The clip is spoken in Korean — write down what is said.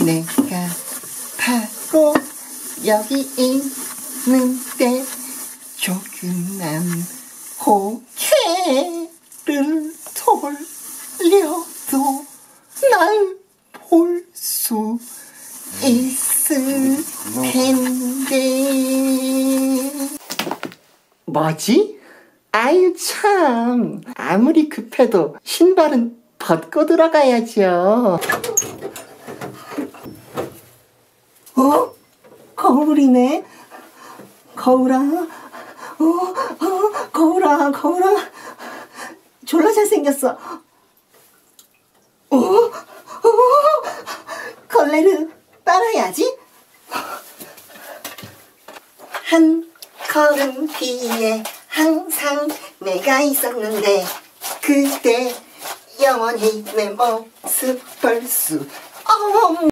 내가 바로 여기 있는데 조그만 고개를 돌려도 날 볼 수 있을 텐데. 뭐지? 아유 참, 아무리 급해도 신발은 벗고 들어가야죠. 거울이네. 거울아, 거울아, 졸라 잘생겼어. 걸레를 빨아야지. 한 걸음 뒤에 항상 내가 있었는데 그대 영원히 내 모습 볼 수